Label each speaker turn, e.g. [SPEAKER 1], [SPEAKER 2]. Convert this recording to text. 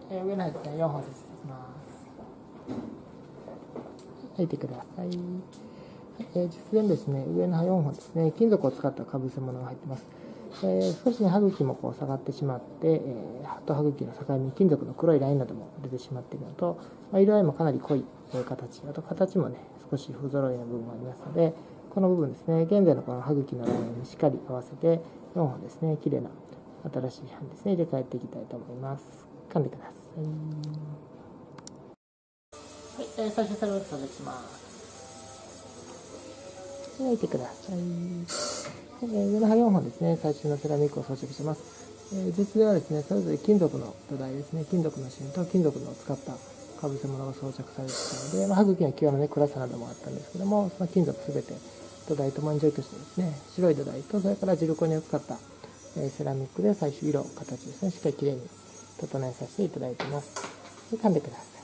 [SPEAKER 1] 上の歯ですね、4本接していきます。いてください。実演ですね、上の歯4本ですね、金属を使ったかぶせ物が入っています。少しね、歯茎もこう下がってしまって、歯と歯茎の境目に金属の黒いラインなども出てしまっているのと、色合いもかなり濃い、形、あと形もね、少し不揃いな部分がありますので、この部分ですね、現在のこの歯茎のラインにしっかり合わせて、4本ですね、綺麗な新しい歯にですね、入れ替えていきたいと思います。噛んでください。はい、最初セラミック装着します。焼いてください。上の歯4本ですね、最初のセラミックを装着します。実ではですね、それぞれ金属の土台ですね、金属の芯と金属の使ったかぶせ物が装着されていたので、歯茎の際のね、暗さなどもあったんですけども、その金属すべて土台ともに除去してですね、白い土台とそれからジルコニアを使ったセラミックで最終色、形ですね、しっかりきれいに整えさせていただいています。噛んでください。